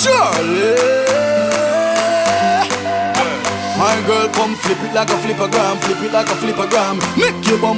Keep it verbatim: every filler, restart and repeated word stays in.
Charlie. My girl, come flip it like a flippergram, flip it like a flippergram. Make your bum